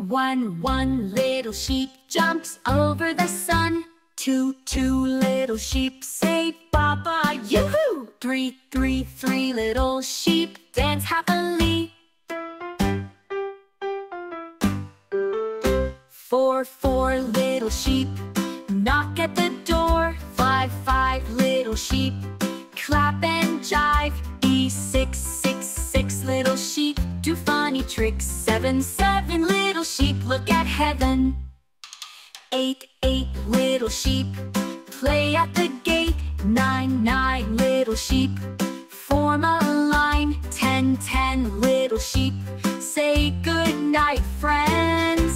One little sheep jumps over the sun. Two little sheep say bye-bye, yoo-hoo! Three little sheep dance happily. Four little sheep knock at the door. Five little sheep clap and jive. Six little sheep do funny tricks. Seven little sheep look at heaven. Eight little sheep play at the gate. Nine little sheep form a line. Ten little sheep say good night, friend.